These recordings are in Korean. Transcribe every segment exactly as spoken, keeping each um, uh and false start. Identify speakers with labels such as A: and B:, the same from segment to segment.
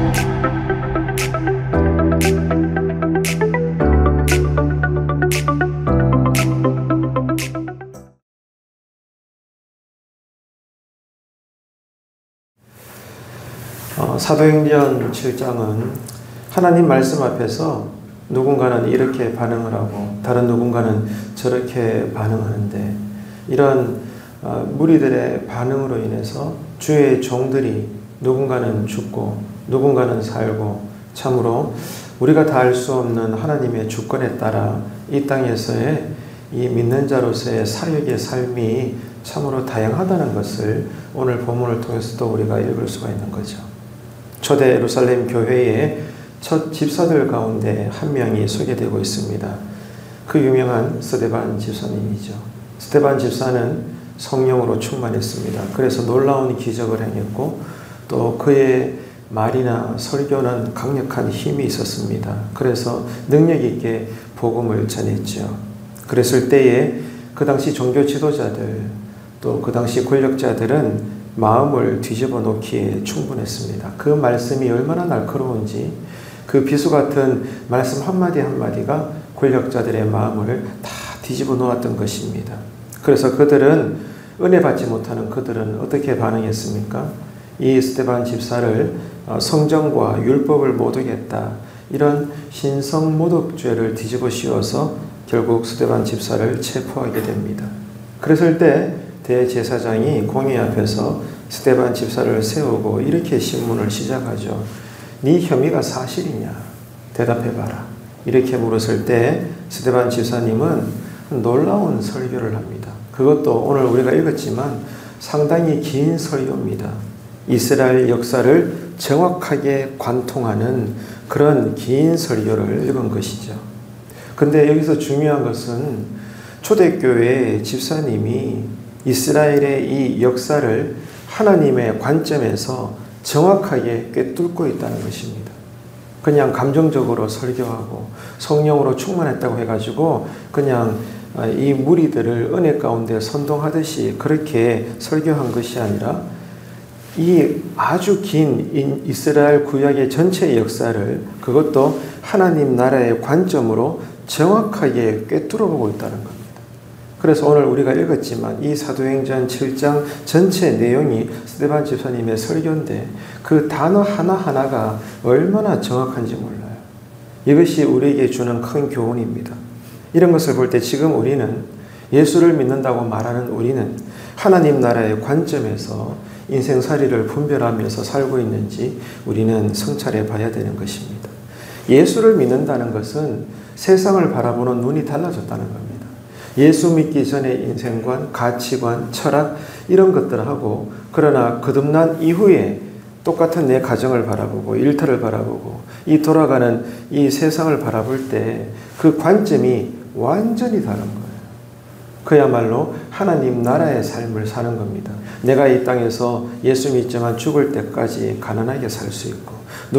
A: 어, 사도행전 칠 장은 하나님 말씀 앞에서 누군가는 이렇게 반응을 하고 다른 누군가는 저렇게 반응하는데, 이런 어, 무리들의 반응으로 인해서 주의 종들이 누군가는 죽고 누군가는 살고, 참으로 우리가 다 알 수 없는 하나님의 주권에 따라 이 땅에서의 이 믿는 자로서의 사역의 삶이 참으로 다양하다는 것을 오늘 본문을 통해서도 우리가 읽을 수가 있는 거죠. 초대 예루살렘 교회의 첫 집사들 가운데 한 명이 소개되고 있습니다. 그 유명한 스데반 집사님이죠. 스데반 집사는 성령으로 충만했습니다. 그래서 놀라운 기적을 행했고, 또 그의 말이나 설교는 강력한 힘이 있었습니다. 그래서 능력 있게 복음을 전했죠. 그랬을 때에 그 당시 종교 지도자들, 또 그 당시 권력자들은 마음을 뒤집어 놓기에 충분했습니다. 그 말씀이 얼마나 날카로운지, 그 비수 같은 말씀 한마디 한마디가 권력자들의 마음을 다 뒤집어 놓았던 것입니다. 그래서 그들은, 은혜 받지 못하는 그들은 어떻게 반응했습니까? 이 스데반 집사를 성정과 율법을 못 어겼다, 이런 신성모독죄를 뒤집어 씌워서 결국 스데반 집사를 체포하게 됩니다. 그랬을 때 대제사장이 공의 앞에서 스데반 집사를 세우고 이렇게 신문을 시작하죠. 네 혐의가 사실이냐? 대답해봐라. 이렇게 물었을 때 스데반 집사님은 놀라운 설교를 합니다. 그것도 오늘 우리가 읽었지만 상당히 긴 설교입니다. 이스라엘 역사를 정확하게 관통하는 그런 긴 설교를 읽은 것이죠. 근데 여기서 중요한 것은 초대교회 집사님이 이스라엘의 이 역사를 하나님의 관점에서 정확하게 꿰뚫고 있다는 것입니다. 그냥 감정적으로 설교하고 성령으로 충만했다고 해가지고 그냥 이 무리들을 은혜 가운데 선동하듯이 그렇게 설교한 것이 아니라, 이 아주 긴 이스라엘 구약의 전체 역사를, 그것도 하나님 나라의 관점으로 정확하게 꿰뚫어보고 있다는 겁니다. 그래서 오늘 우리가 읽었지만 이 사도행전 칠 장 전체 내용이 스데반 집사님의 설교인데 그 단어 하나하나가 얼마나 정확한지 몰라요. 이것이 우리에게 주는 큰 교훈입니다. 이런 것을 볼 때 지금 우리는, 예수를 믿는다고 말하는 우리는 하나님 나라의 관점에서 인생살이를 분별하면서 살고 있는지 우리는 성찰해 봐야 되는 것입니다. 예수를 믿는다는 것은 세상을 바라보는 눈이 달라졌다는 겁니다. 예수 믿기 전의 인생관, 가치관, 철학, 이런 것들하고, 그러나 거듭난 이후에 똑같은 내 가정을 바라보고 일터를 바라보고 이 돌아가는 이 세상을 바라볼 때 그 관점이 완전히 다른 거예요. 그야말로 하나님 나라의 삶을 사는 겁니다. 내가 이 땅에서 예수 믿지만 죽을 때까지 가난하게 살 수 있고,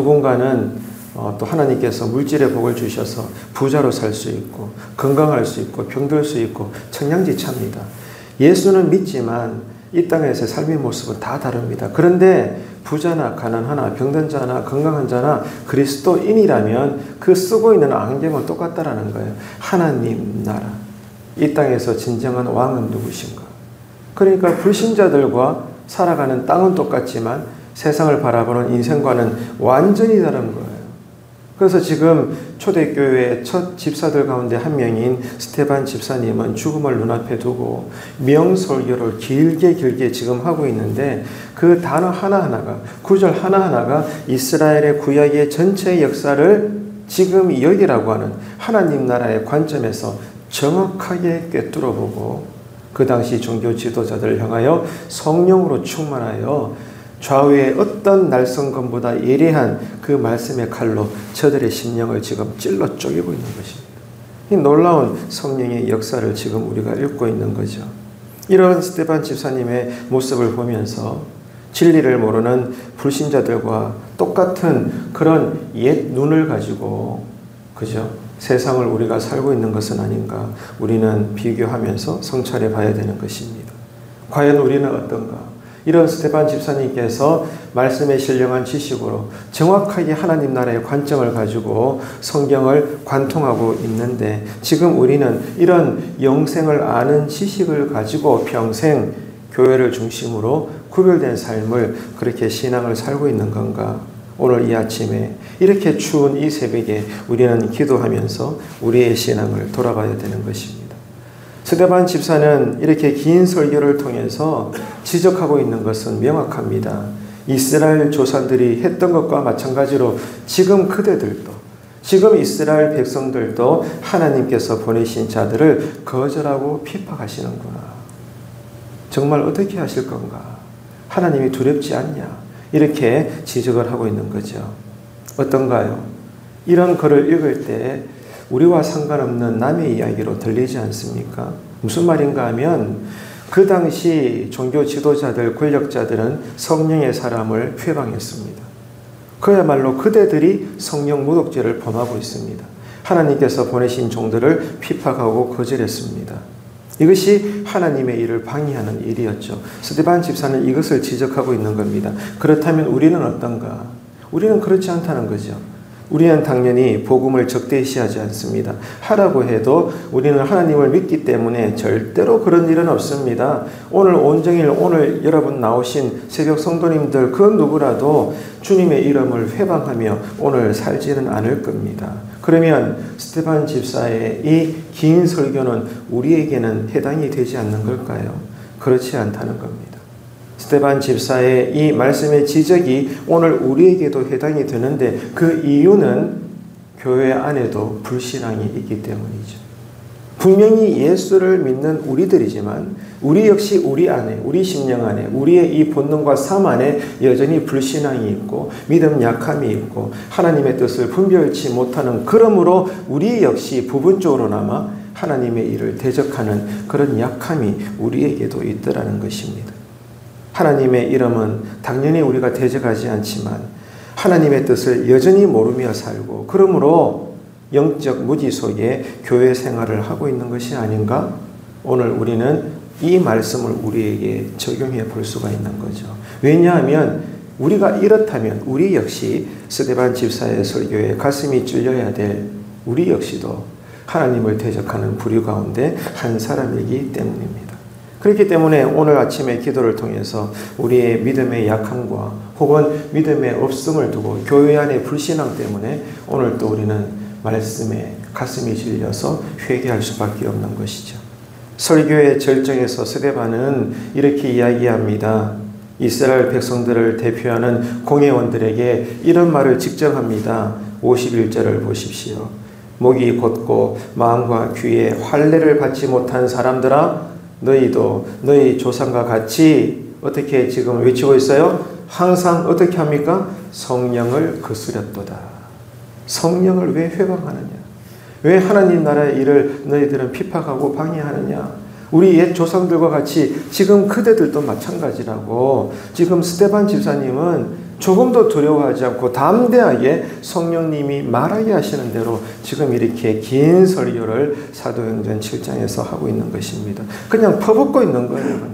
A: 누군가는 어, 또 하나님께서 물질의 복을 주셔서 부자로 살 수 있고, 건강할 수 있고, 병들 수 있고, 청량지차입니다. 예수는 믿지만 이 땅에서의 삶의 모습은 다 다릅니다. 그런데 부자나 가난하나 병든 자나 건강한 자나 그리스도인이라면 그 쓰고 있는 안경은 똑같다라는 거예요. 하나님 나라. 이 땅에서 진정한 왕은 누구신가? 그러니까 불신자들과 살아가는 땅은 똑같지만 세상을 바라보는 인생과는 완전히 다른 거예요. 그래서 지금 초대교회의 첫 집사들 가운데 한 명인 스데반 집사님은 죽음을 눈앞에 두고 명설교를 길게 길게 지금 하고 있는데, 그 단어 하나하나가, 구절 하나하나가 이스라엘의 구약의 전체 역사를 지금 여기라고 하는 하나님 나라의 관점에서 정확하게 꿰뚫어보고, 그 당시 종교 지도자들을 향하여 성령으로 충만하여 좌우의 어떤 날성검보다 예리한 그 말씀의 칼로 저들의 심령을 지금 찔러 쪼개고 있는 것입니다. 이 놀라운 성령의 역사를 지금 우리가 읽고 있는 거죠. 이런 스데반 집사님의 모습을 보면서 진리를 모르는 불신자들과 똑같은 그런 옛 눈을 가지고, 그죠? 세상을 우리가 살고 있는 것은 아닌가, 우리는 비교하면서 성찰해 봐야 되는 것입니다. 과연 우리는 어떤가? 이런 스데반 집사님께서 말씀에 신령한 지식으로 정확하게 하나님 나라의 관점을 가지고 성경을 관통하고 있는데, 지금 우리는 이런 영생을 아는 지식을 가지고 평생 교회를 중심으로 구별된 삶을, 그렇게 신앙을 살고 있는 건가? 오늘 이 아침에 이렇게 추운 이 새벽에 우리는 기도하면서 우리의 신앙을 돌아봐야 되는 것입니다. 스데반 집사는 이렇게 긴 설교를 통해서 지적하고 있는 것은 명확합니다. 이스라엘 조상들이 했던 것과 마찬가지로 지금 그대들도, 지금 이스라엘 백성들도 하나님께서 보내신 자들을 거절하고 핍박하시는구나. 정말 어떻게 하실 건가? 하나님이 두렵지 않냐? 이렇게 지적을 하고 있는 거죠. 어떤가요? 이런 글을 읽을 때 우리와 상관없는 남의 이야기로 들리지 않습니까? 무슨 말인가 하면, 그 당시 종교 지도자들, 권력자들은 성령의 사람을 회방했습니다. 그야말로 그대들이 성령 모독죄를 범하고 있습니다. 하나님께서 보내신 종들을 핍박하고 거절했습니다. 이것이 하나님의 일을 방해하는 일이었죠. 스데반 집사는 이것을 지적하고 있는 겁니다. 그렇다면 우리는 어떤가? 우리는 그렇지 않다는 거죠. 우리는 당연히 복음을 적대시하지 않습니다. 하라고 해도 우리는 하나님을 믿기 때문에 절대로 그런 일은 없습니다. 오늘 온정일, 오늘 여러분 나오신 새벽 성도님들 그 누구라도 주님의 이름을 회방하며 오늘 살지는 않을 겁니다. 그러면 스데반 집사의 이 긴 설교는 우리에게는 해당이 되지 않는 걸까요? 그렇지 않다는 겁니다. 스데반 집사의 이 말씀의 지적이 오늘 우리에게도 해당이 되는데, 그 이유는 교회 안에도 불신앙이 있기 때문이죠. 분명히 예수를 믿는 우리들이지만 우리 역시 우리 안에, 우리 심령 안에, 우리의 이 본능과 삶 안에 여전히 불신앙이 있고 믿음 약함이 있고 하나님의 뜻을 분별치 못하는, 그러므로 우리 역시 부분적으로나마 하나님의 일을 대적하는 그런 약함이 우리에게도 있더라는 것입니다. 하나님의 이름은 당연히 우리가 대적하지 않지만 하나님의 뜻을 여전히 모르며 살고, 그러므로 영적 무지 속에 교회 생활을 하고 있는 것이 아닌가? 오늘 우리는 이 말씀을 우리에게 적용해 볼 수가 있는 거죠. 왜냐하면 우리가 이렇다면 우리 역시 스데반 집사의 설교에 가슴이 찔려야 될 우리 역시도 하나님을 대적하는 부류 가운데 한 사람이기 때문입니다. 그렇기 때문에 오늘 아침의 기도를 통해서 우리의 믿음의 약함과 혹은 믿음의 없음을 두고 교회 안의 불신앙 때문에 오늘 또 우리는 말씀에 가슴이 질려서 회개할 수밖에 없는 것이죠. 설교의 절정에서 스데반은 이렇게 이야기합니다. 이스라엘 백성들을 대표하는 공회원들에게 이런 말을 직정합니다. 오십일 절을 보십시오. 목이 곧고 마음과 귀에 할례를 받지 못한 사람들아, 너희도 너희 조상과 같이 어떻게 지금 외치고 있어요? 항상 어떻게 합니까? 성령을 거스렸도다. 성령을 왜 회방하느냐? 왜 하나님 나라의 일을 너희들은 핍박하고 방해하느냐? 우리 옛 조상들과 같이 지금 그대들도 마찬가지라고. 지금 스데반 집사님은 조금도 두려워하지 않고 담대하게 성령님이 말하게 하시는 대로 지금 이렇게 긴 설교를 사도행전 칠 장에서 하고 있는 것입니다. 그냥 퍼붓고 있는 거예요. 그냥.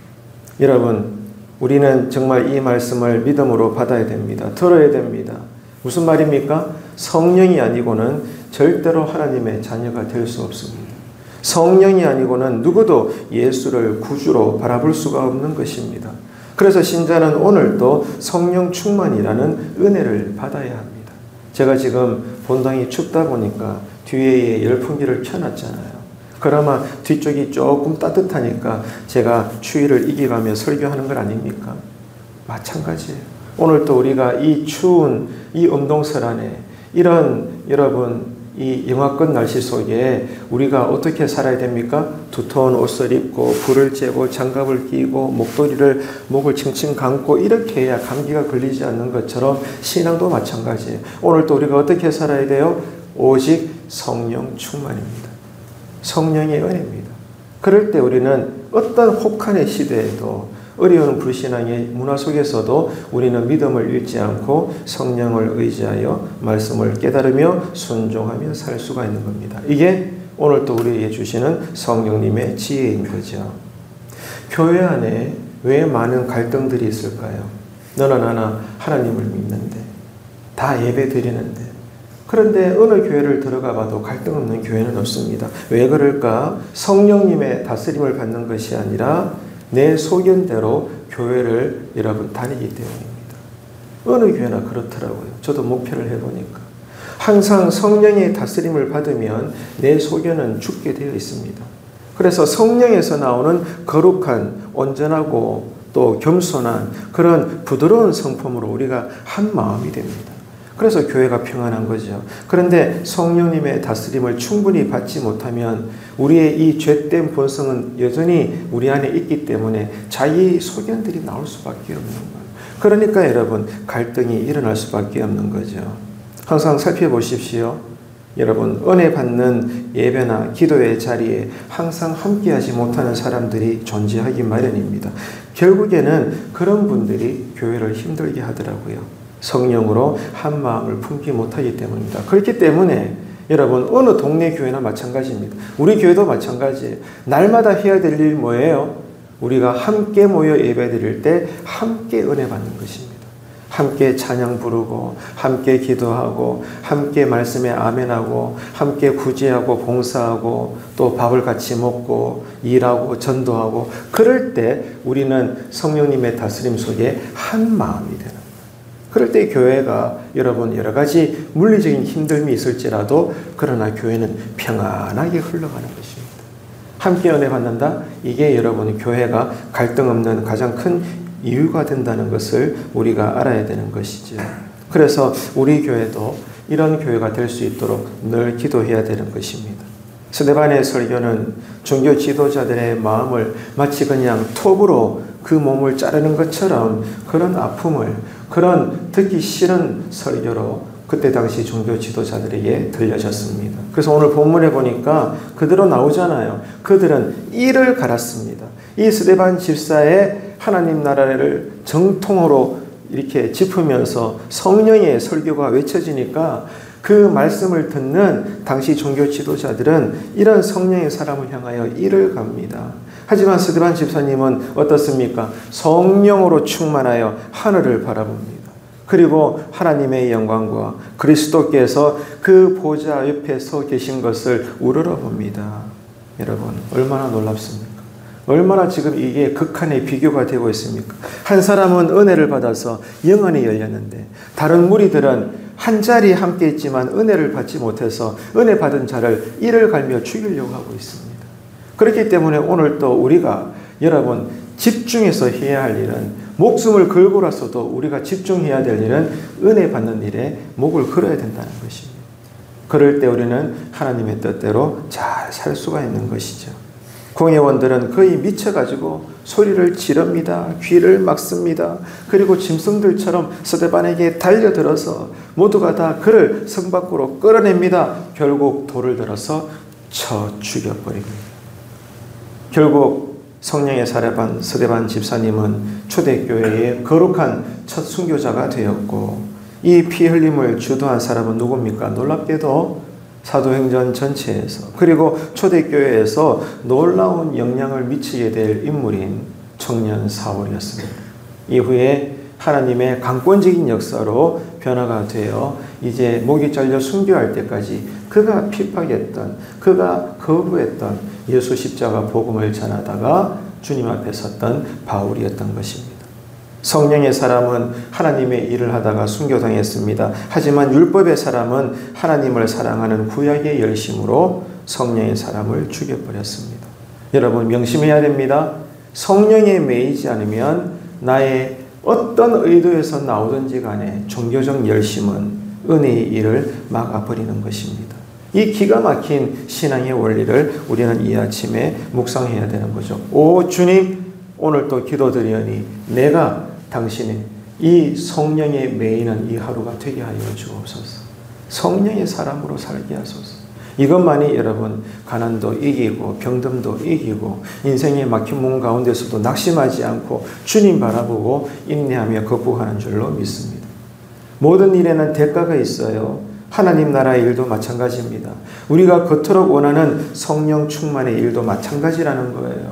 A: 여러분, 우리는 정말 이 말씀을 믿음으로 받아야 됩니다. 들어야 됩니다. 무슨 말입니까? 성령이 아니고는 절대로 하나님의 자녀가 될 수 없습니다. 성령이 아니고는 누구도 예수를 구주로 바라볼 수가 없는 것입니다. 그래서 신자는 오늘도 성령 충만이라는 은혜를 받아야 합니다. 제가 지금 본당이 춥다 보니까 뒤에 열풍기를 켜놨잖아요. 그나마 뒤쪽이 조금 따뜻하니까 제가 추위를 이겨가며 설교하는 건 아닙니까? 마찬가지예요. 오늘 또 우리가 이 추운 이 음동설 안에 이런 여러분 이 영하권 날씨 속에 우리가 어떻게 살아야 됩니까? 두터운 옷을 입고 불을 쬐고 장갑을 끼고 목도리를 목을 칭칭 감고 이렇게 해야 감기가 걸리지 않는 것처럼 신앙도 마찬가지예요. 오늘 또 우리가 어떻게 살아야 돼요? 오직 성령 충만입니다. 성령의 은혜입니다. 그럴 때 우리는 어떤 혹한의 시대에도 어려운 불신앙의 문화 속에서도 우리는 믿음을 잃지 않고 성령을 의지하여 말씀을 깨달으며 순종하며 살 수가 있는 겁니다. 이게 오늘 또 우리에게 주시는 성령님의 지혜인 거죠. 교회 안에 왜 많은 갈등들이 있을까요? 너나 나나 하나님을 믿는데, 다 예배 드리는데, 그런데 어느 교회를 들어가 봐도 갈등 없는 교회는 없습니다. 왜 그럴까? 성령님의 다스림을 받는 것이 아니라 내 소견대로 교회를 여러분 다니기 때문입니다. 어느 교회나 그렇더라고요. 저도 목표를 해보니까. 항상 성령의 다스림을 받으면 내 소견은 죽게 되어 있습니다. 그래서 성령에서 나오는 거룩한, 온전하고 또 겸손한 그런 부드러운 성품으로 우리가 한 마음이 됩니다. 그래서 교회가 평안한 거죠. 그런데 성령님의 다스림을 충분히 받지 못하면 우리의 이 죄된 본성은 여전히 우리 안에 있기 때문에 자기 소견들이 나올 수밖에 없는 거예요. 그러니까 여러분 갈등이 일어날 수밖에 없는 거죠. 항상 살펴보십시오. 여러분 은혜 받는 예배나 기도의 자리에 항상 함께하지 못하는 사람들이 존재하기 마련입니다. 결국에는 그런 분들이 교회를 힘들게 하더라고요. 성령으로 한 마음을 품지 못하기 때문입니다. 그렇기 때문에 여러분 어느 동네 교회나 마찬가지입니다. 우리 교회도 마찬가지예요. 날마다 해야 될 일 뭐예요? 우리가 함께 모여 예배드릴 때 함께 은혜 받는 것입니다. 함께 찬양 부르고 함께 기도하고 함께 말씀에 아멘하고 함께 구제하고 봉사하고 또 밥을 같이 먹고 일하고 전도하고 그럴 때 우리는 성령님의 다스림 속에 한 마음이 되는 거예요. 그럴 때 교회가 여러분 여러 가지 물리적인 힘듦이 있을지라도 그러나 교회는 평안하게 흘러가는 것입니다. 함께 은혜 받는다? 이게 여러분 교회가 갈등 없는 가장 큰 이유가 된다는 것을 우리가 알아야 되는 것이죠. 그래서 우리 교회도 이런 교회가 될 수 있도록 늘 기도해야 되는 것입니다. 스데반의 설교는 종교 지도자들의 마음을 마치 그냥 톱으로 그 몸을 자르는 것처럼 그런 아픔을 그런 듣기 싫은 설교로 그때 당시 종교 지도자들에게 들려졌습니다. 그래서 오늘 본문에 보니까 그대로 나오잖아요. 그들은 이를 갈았습니다. 이 스데반 집사의 하나님 나라를 정통으로 이렇게 짚으면서 성령의 설교가 외쳐지니까 그 말씀을 듣는 당시 종교 지도자들은 이런 성령의 사람을 향하여 이를 갑니다. 하지만 스데반 집사님은 어떻습니까? 성령으로 충만하여 하늘을 바라봅니다. 그리고 하나님의 영광과 그리스도께서 그 보좌 옆에 서 계신 것을 우러러봅니다. 여러분 얼마나 놀랍습니까? 얼마나 지금 이게 극한의 비교가 되고 있습니까? 한 사람은 은혜를 받아서 영안이 열렸는데 다른 무리들은 한 자리에 함께 있지만 은혜를 받지 못해서 은혜 받은 자를 이를 갈며 죽이려고 하고 있습니다. 그렇기 때문에 오늘 또 우리가 여러분 집중해서 해야 할 일은 목숨을 걸고라서도 우리가 집중해야 될 일은 은혜 받는 일에 목을 걸어야 된다는 것입니다. 그럴 때 우리는 하나님의 뜻대로 잘 살 수가 있는 것이죠. 공회원들은 거의 미쳐가지고 소리를 지릅니다. 귀를 막습니다. 그리고 짐승들처럼 스데반에게 달려들어서 모두가 다 그를 성 밖으로 끌어냅니다. 결국 돌을 들어서 쳐 죽여버립니다. 결국 성령의 사례반 스데반 집사님은 초대교회의 거룩한 첫 순교자가 되었고 이 피 흘림을 주도한 사람은 누굽니까? 놀랍게도 사도행전 전체에서 그리고 초대교회에서 놀라운 영향을 미치게 될 인물인 청년 사울이었습니다. 이후에 하나님의 강권적인 역사로 변화가 되어 이제 목이 잘려 순교할 때까지 그가 핍박했던 그가 거부했던 예수 십자가 복음을 전하다가 주님 앞에 섰던 바울이었던 것입니다. 성령의 사람은 하나님의 일을 하다가 순교당했습니다. 하지만 율법의 사람은 하나님을 사랑하는 구약의 열심으로 성령의 사람을 죽여버렸습니다. 여러분 명심해야 됩니다. 성령에 매이지 않으면 나의 어떤 의도에서 나오든지 간에 종교적 열심은 은혜의 일을 막아버리는 것입니다. 이 기가 막힌 신앙의 원리를 우리는 이 아침에 묵상해야 되는 거죠. 오 주님, 오늘 또 기도드리오니 내가 당신의 이 성령에 매이는 이 하루가 되게 하여 주옵소서. 성령의 사람으로 살게 하소서. 이것만이 여러분 가난도 이기고 병듦도 이기고 인생의 막힌 문 가운데서도 낙심하지 않고 주님 바라보고 인내하며 극복하는 줄로 믿습니다. 모든 일에는 대가가 있어요. 하나님 나라의 일도 마찬가지입니다. 우리가 그토록 원하는 성령 충만의 일도 마찬가지라는 거예요.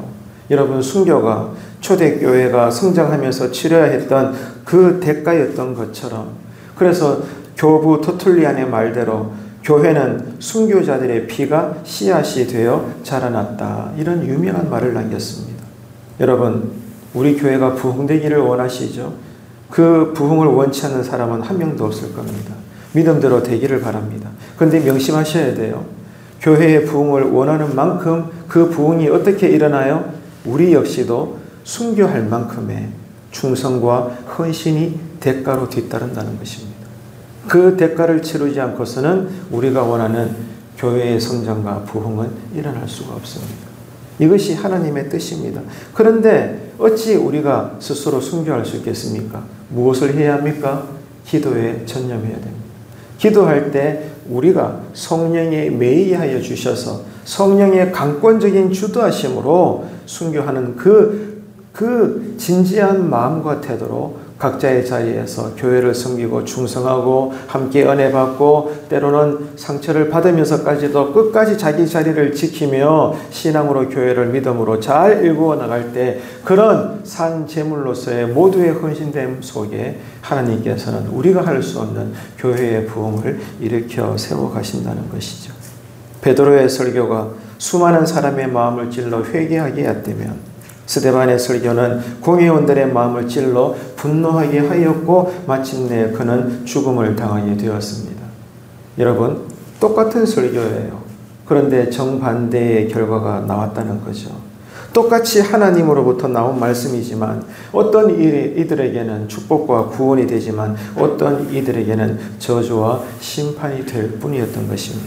A: 여러분, 순교가 초대교회가 성장하면서 치러야 했던 그 대가였던 것처럼, 그래서 교부 터툴리안의 말대로 교회는 순교자들의 피가 씨앗이 되어 자라났다, 이런 유명한 말을 남겼습니다. 여러분, 우리 교회가 부흥되기를 원하시죠? 그 부흥을 원치 않는 사람은 한 명도 없을 겁니다. 믿음대로 되기를 바랍니다. 그런데 명심하셔야 돼요. 교회의 부흥을 원하는 만큼 그 부흥이 어떻게 일어나요? 우리 역시도 순교할 만큼의 충성과 헌신이 대가로 뒤따른다는 것입니다. 그 대가를 치르지 않고서는 우리가 원하는 교회의 성장과 부흥은 일어날 수가 없습니다. 이것이 하나님의 뜻입니다. 그런데 어찌 우리가 스스로 순교할 수 있겠습니까? 무엇을 해야 합니까? 기도에 전념해야 됩니다. 기도할 때 우리가 성령에 매이하여 주셔서 성령의 강권적인 주도하심으로 순교하는 그, 그 진지한 마음과 태도로 각자의 자리에서 교회를 섬기고 충성하고 함께 은혜 받고 때로는 상처를 받으면서까지도 끝까지 자기 자리를 지키며 신앙으로 교회를 믿음으로 잘 일구어 나갈 때, 그런 산 제물로서의 모두의 헌신됨 속에 하나님께서는 우리가 할 수 없는 교회의 부흥을 일으켜 세워 가신다는 것이죠. 베드로의 설교가 수많은 사람의 마음을 찔러 회개하게 했다면, 스데반의 설교는 공회원들의 마음을 찔러 분노하게 하였고 마침내 그는 죽음을 당하게 되었습니다. 여러분, 똑같은 설교예요. 그런데 정반대의 결과가 나왔다는 거죠. 똑같이 하나님으로부터 나온 말씀이지만 어떤 이들에게는 축복과 구원이 되지만 어떤 이들에게는 저주와 심판이 될 뿐이었던 것입니다.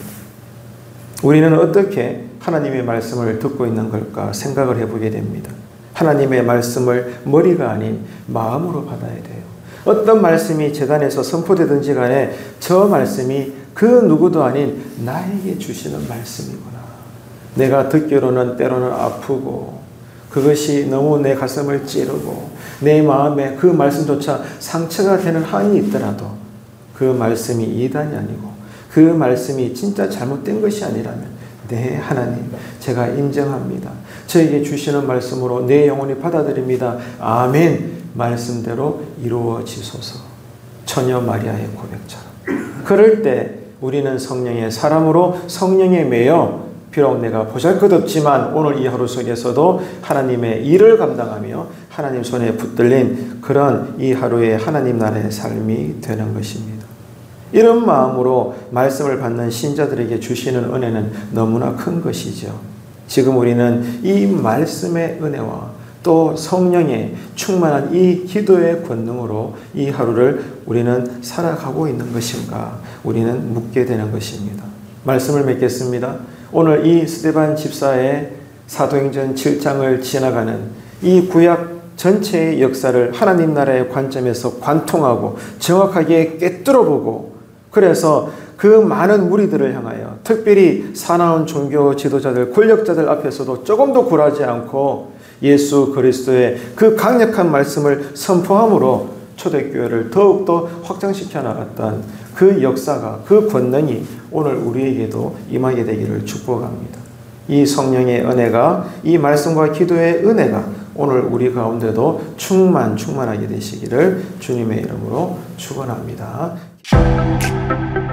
A: 우리는 어떻게 하나님의 말씀을 듣고 있는 걸까 생각을 해보게 됩니다. 하나님의 말씀을 머리가 아닌 마음으로 받아야 돼요. 어떤 말씀이 제단에서 선포되든지 간에 저 말씀이 그 누구도 아닌 나에게 주시는 말씀이구나. 내가 듣기로는 때로는 아프고 그것이 너무 내 가슴을 찌르고 내 마음에 그 말씀조차 상처가 되는 한이 있더라도 그 말씀이 이단이 아니고 그 말씀이 진짜 잘못된 것이 아니라면, 네, 하나님, 제가 인정합니다. 저에게 주시는 말씀으로 내 영혼이 받아들입니다. 아멘. 말씀대로 이루어지소서. 처녀 마리아의 고백처럼. 그럴 때 우리는 성령의 사람으로 성령에 매여 비록 내가 보잘것없지만 오늘 이 하루 속에서도 하나님의 일을 감당하며 하나님 손에 붙들린 그런 이 하루의 하나님 나라의 삶이 되는 것입니다. 이런 마음으로 말씀을 받는 신자들에게 주시는 은혜는 너무나 큰 것이죠. 지금 우리는 이 말씀의 은혜와 또 성령의 충만한 이 기도의 권능으로 이 하루를 우리는 살아가고 있는 것인가, 우리는 묻게 되는 것입니다. 말씀을 맺겠습니다. 오늘 이 스데반 집사의 사도행전 칠 장을 지나가는 이 구약 전체의 역사를 하나님 나라의 관점에서 관통하고 정확하게 꿰뚫어보고, 그래서 그 많은 무리들을 향하여 특별히 사나운 종교 지도자들, 권력자들 앞에서도 조금도 굴하지 않고 예수 그리스도의 그 강력한 말씀을 선포함으로 초대교회를 더욱더 확장시켜 나갔던 그 역사가, 그 권능이 오늘 우리에게도 임하게 되기를 축복합니다. 이 성령의 은혜가, 이 말씀과 기도의 은혜가 오늘 우리 가운데도 충만 충만하게 되시기를 주님의 이름으로 축원합니다.